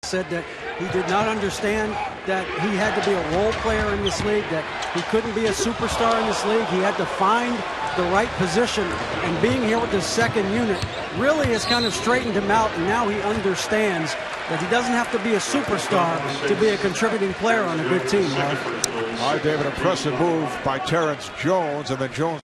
said that he did not understand that he had to be a role player in this league, that he couldn't be a superstar in this league. He had to find the right position, and being here with the second unit really has kind of straightened him out, and now he understands that he doesn't have to be a superstar to be a contributing player on a good team. All right, David, impressive move by Terrence Jones, and then Jones